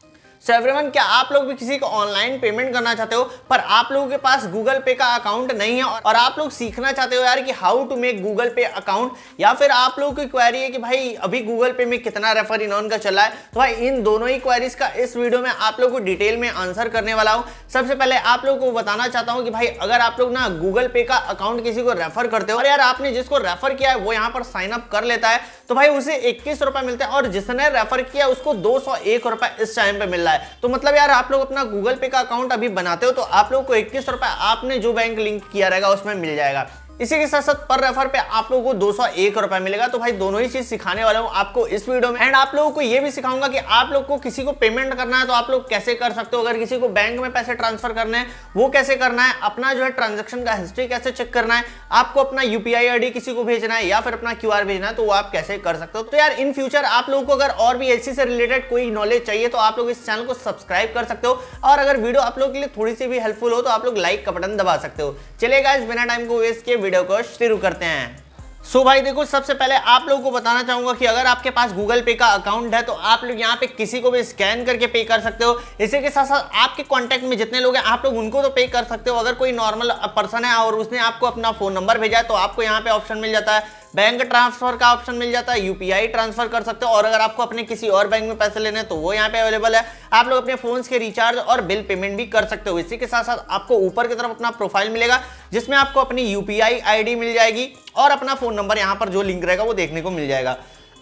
So everyone, क्या आप लोग भी किसी को ऑनलाइन पेमेंट करना चाहते हो पर आप लोगों के पास गूगल पे का अकाउंट नहीं है और आप लोग सीखना चाहते हो यार कि how to make Google Pay account, या फिर आप लोगों की क्वेरी है कि भाई अभी गूगल पे में कितना रेफर इन ऑन का चला है, तो भाई इन दोनों ही क्वेरीज का इस वीडियो में आप लोग को डिटेल में आंसर करने वाला हूं। सबसे पहले आप लोगों को बताना चाहता हूं कि भाई अगर आप लोग ना गूगल पे का अकाउंट किसी को रेफर करते हो और यार आपने जिसको रेफर किया है वो यहाँ पर साइन अप कर लेता है तो भाई उसे 21 रुपए मिलते हैं और जिसने रेफर किया उसको 201 रुपए इस टाइम पे मिल रहा है। तो मतलब यार आप लोग अपना गूगल पे का अकाउंट अभी बनाते हो तो आप लोग को 21 रुपए आपने जो बैंक लिंक किया रहेगा उसमें मिल जाएगा। इसी के साथ साथ पर रेफर पे आप लोगों को 201 रुपए मिलेगा। तो भाई दोनों ही चीज सिखाने वाला हूं आपको इस वीडियो में एंड आप लोगों को ये भी सिखाऊंगा कि आप लोग को किसी को पेमेंट करना है तो आप लोग कैसे कर सकते हो, अगर किसी को बैंक में पैसे ट्रांसफर करने हैं वो कैसे करना है, अपना जो है ट्रांजेक्शन का हिस्ट्री कैसे चेक करना है, आपको अपना यूपीआई आईडी किसी को भेजना है या फिर अपना क्यूआर भेजना है तो वो आप कैसे कर सकते हो। तो यार इन फ्यूचर आप लोगों को अगर और भी ऐसी से रिलेटेड कोई नॉलेज चाहिए तो आप लोग इस चैनल को सब्सक्राइब कर सकते हो और अगर वीडियो आप लोगों के लिए थोड़ी सी भी हेल्पफुल हो तो आप लोग लाइक का बटन दबा सकते हो। चलिए गाइस, बिना टाइम को वेस्ट किए वीडियो को शुरू करते हैं। सो भाई देखो, सबसे पहले आप लोगों को बताना चाहूंगा कि अगर आपके पास गूगल पे का अकाउंट है तो आप लोग यहाँ पे किसी को भी स्कैन करके पे कर सकते हो। इसी के साथ साथ आपके कांटेक्ट में जितने लोग हैं आप लोग उनको तो पे कर सकते हो। अगर कोई नॉर्मल पर्सन है और उसने आपको अपना फोन नंबर भेजा है तो आपको यहाँ पे ऑप्शन मिल जाता है, बैंक ट्रांसफर का ऑप्शन मिल जाता है, यूपीआई ट्रांसफर कर सकते हो और अगर आपको अपने किसी और बैंक में पैसे लेने तो वो यहाँ पे अवेलेबल है। आप लोग अपने फोन के रिचार्ज और बिल पेमेंट भी कर सकते हो। इसी के साथ साथ आपको ऊपर की तरफ अपना प्रोफाइल मिलेगा जिसमें आपको अपनी यूपीआई आईडी मिल जाएगी और अपना फोन नंबर यहाँ पर जो लिंक रहेगा वो देखने को मिल जाएगा।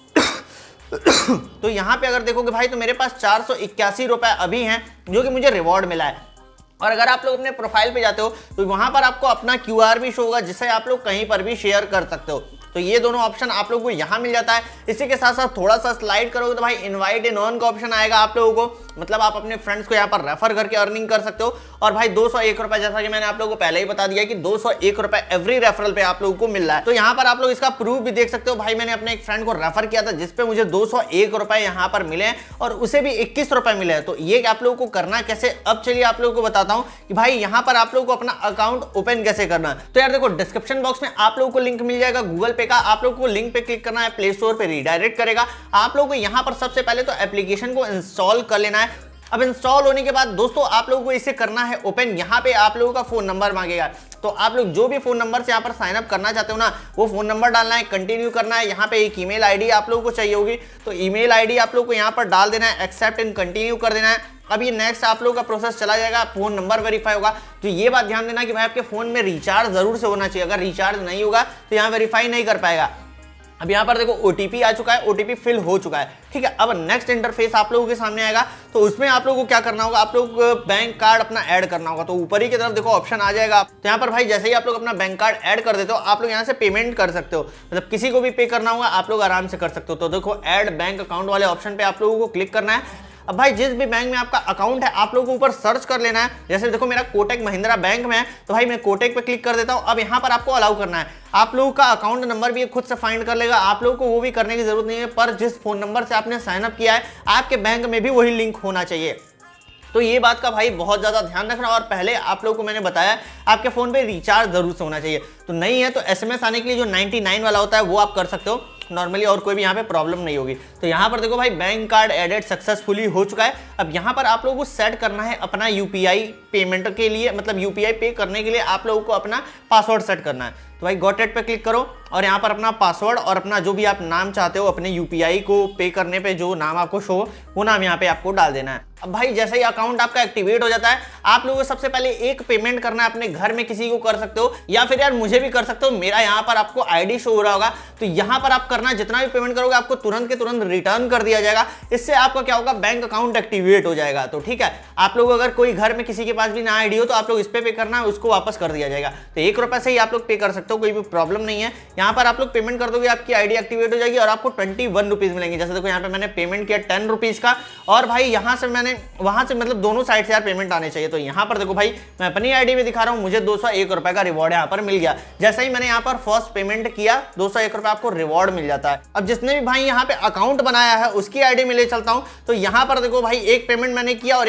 तो यहाँ पे अगर देखोगे भाई तो मेरे पास 481 रुपए अभी हैं जो कि मुझे रिवॉर्ड मिला है। और अगर आप लोग अपने प्रोफाइल पे जाते हो तो वहां पर आपको अपना क्यूआर भी शो होगा जिससे आप लोग कहीं पर भी शेयर कर सकते हो। तो ये दोनों ऑप्शन आप लोगों को यहाँ मिल जाता है। इसी के साथ साथ थोड़ा सा स्लाइड करोगे तो भाई इनवाइट इन ऑन का ऑप्शन आएगा आप लोगों को, मतलब आप अपने फ्रेंड्स को यहाँ पर रेफर करके अर्निंग कर सकते हो। और भाई 201 रुपए, जैसा कि मैंने आप लोगों को पहले ही बता दिया कि 201 रुपए एवरी रेफरल पे आप लोगों को मिल रहा है। तो यहाँ पर आप लोग इसका प्रूफ भी देख सकते हो। भाई मैंने अपने एक फ्रेंड को रेफर किया था जिसपे मुझे 201 रुपए यहाँ पर मिले हैं और उसे भी 21 रुपए मिले हैं। तो ये आप लोगों को करना कैसे, अब चलिए आप लोगों को बताता हूँ कि भाई यहाँ पर आप लोगों को अपना अकाउंट ओपन कैसे करना है। तो यार देखो, डिस्क्रिप्शन बॉक्स में आप लोगों को लिंक मिल जाएगा गूगल पे का। आप लोगों को लिंक पे क्लिक करना है, प्ले स्टोर पे रिडायरेक्ट करेगा। आप लोगों को यहाँ पर सबसे पहले तो एप्लीकेशन को इंस्टॉल कर लेना है। अब इंस्टॉल होने के बाद दोस्तों आप लोगों को इसे करना है ओपन। यहाँ पे आप लोगों का फोन नंबर मांगेगा तो आप लोग जो भी फोन नंबर से यहाँ पर साइन अप करना चाहते हो ना वो फोन नंबर डालना है, कंटिन्यू करना है। यहाँ पे एक ईमेल आईडी आप लोगों को चाहिए होगी तो ईमेल आईडी आप लोगों को यहाँ पर डाल देना है, एक्सेप्ट एंड कंटिन्यू कर देना है। अब ये नेक्स्ट आप लोगों का प्रोसेस चला जाएगा, फोन नंबर वेरीफाई होगा। तो ये बात ध्यान देना कि भाई आपके फोन में रिचार्ज जरूर से होना चाहिए, अगर रिचार्ज नहीं होगा तो यहाँ वेरीफाई नहीं कर पाएगा। अब यहाँ पर देखो ओटीपी आ चुका है, ओटीपी फिल हो चुका है, ठीक है। अब नेक्स्ट इंटरफेस आप लोगों के सामने आएगा तो उसमें आप लोगों को क्या करना होगा, आप लोग बैंक कार्ड अपना ऐड करना होगा। तो ऊपर ही की तरफ देखो ऑप्शन आ जाएगा। तो यहाँ पर भाई जैसे ही आप लोग अपना बैंक कार्ड ऐड कर देते हो आप लोग यहाँ से पेमेंट कर सकते हो, मतलब किसी को भी पे करना होगा आप लोग आराम से कर सकते हो। तो देखो ऐड बैंक अकाउंट वाले ऑप्शन पे आप लोगों को क्लिक करना है। अब भाई जिस भी बैंक में आपका अकाउंट है आप लोगों को ऊपर सर्च कर लेना है। जैसे देखो मेरा कोटक महिंद्रा बैंक में है तो भाई मैं कोटक पे क्लिक कर देता हूं। अब यहाँ पर आपको अलाउ करना है, आप लोगों का अकाउंट नंबर भी खुद से फाइंड कर लेगा, आप लोगों को वो भी करने की जरूरत नहीं है। पर जिस फोन नंबर से आपने साइन अप किया है आपके बैंक में भी वही लिंक होना चाहिए। तो ये बात का भाई बहुत ज़्यादा ध्यान रखना। और पहले आप लोगों को मैंने बताया आपके फ़ोन पे रिचार्ज ज़रूर से होना चाहिए। तो नहीं है तो SMS आने के लिए जो 99 वाला होता है वो आप कर सकते हो नॉर्मली, और कोई भी यहाँ पे प्रॉब्लम नहीं होगी। तो यहाँ पर देखो भाई बैंक कार्ड एडेड सक्सेसफुली हो चुका है। अब यहाँ पर आप लोगों को सेट करना है अपना यूपीआई पेमेंट के लिए, मतलब यूपीआई पे करने के लिए आप लोगों को अपना पासवर्ड सेट करना है। तो भाई गॉट इट पे क्लिक करो और यहाँ पर अपना पासवर्ड और अपना जो भी आप नाम चाहते हो अपने यूपीआई को पे करने पे जो नाम आपको शो हो वो नाम यहाँ पे आपको डाल देना है। अब भाई जैसे ही अकाउंट आपका एक्टिवेट हो जाता है आप लोगों को सबसे पहले एक पेमेंट करना है, अपने घर में किसी को कर सकते हो या फिर यार मुझे भी कर सकते हो। मेरा यहाँ पर आपको आईडी शो हो रहा होगा तो यहाँ पर आप करना, जितना भी पेमेंट करोगे आपको तुरंत के तुरंत रिटर्न कर दिया जाएगा। इससे आपका क्या होगा, बैंक अकाउंट एक्टिवेट हो जाएगा। तो ठीक है, आप लोग अगर कोई घर में किसी के पास भी ना आईडी हो तो आप लोग इस पे करना है, उसको वापस कर दिया जाएगा। तो 1 रुपए से ही आप लोग पे कर सकते हो, कोई भी प्रॉब्लम नहीं है। यहाँ पर आप लोग पेमेंट कर दोगे आपकी आईडी एक्टिवेट हो जाएगी और आपको 21 रुपीज मिलेंगे। जैसे देखो यहाँ पे मैंने पेमेंट किया 10 रुपीज का और भाई यहाँ से मैंने वहां से मतलब दोनों साइड से यार पेमेंट आने चाहिए। तो यहाँ पर देखो भाई मैं अपनी आईडी में दिखा रहा हूँ, मुझे 201 रुपए का रिवॉर्ड यहाँ पर मिल गया। जैसे ही मैंने यहाँ पर फर्स्ट पेमेंट किया 201 रुपए आपको रिवॉर्ड मिल जाता है। अब जिसने भी भाई यहाँ पे अकाउंट बनाया है उसकी आईडी में ले चलता हूँ। तो यहाँ पर देखो भाई एक पेमेंट मैंने किया और एक पेमेंट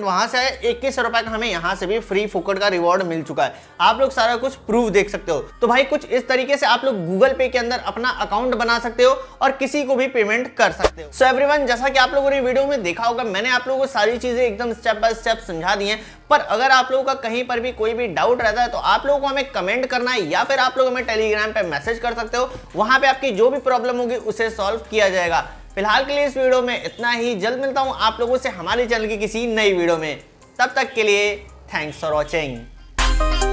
वहां से आया, 21 रुपए का हमें यहाँ से भी फ्री फुकट का रिवॉर्ड मिल चुका है। आप लोग सारा कुछ प्रूफ देख सकते हो। तो भाई कुछ इस तरीके से आप लोग गूगल पे के अंदर अपना अकाउंट बना सकते हो और किसी को भी पेमेंट कर सकते हो। सो एवरीवन, जैसा कि आप लोगों ने वीडियो में देखा होगा, मैंने आप लोगों को सारी चीजें एकदम स्टेप बाय स्टेप समझा दी हैं। पर अगर आप लोगों का कहीं पर भी कोई भी डाउट रहता है तो आप लोगों को हमें कमेंट करना है या फिर आप लोग हमें टेलीग्राम पे मैसेज कर सकते हो। वहां पे आपकी जो भी प्रॉब्लम होगी उसे सॉल्व किया जाएगा। फिलहाल के लिए इस वीडियो में इतना ही। जल्द मिलता हूं आप लोगों से हमारे चैनल की किसी नई वीडियो में। तब तक के लिए थैंक्स फॉर वॉचिंग।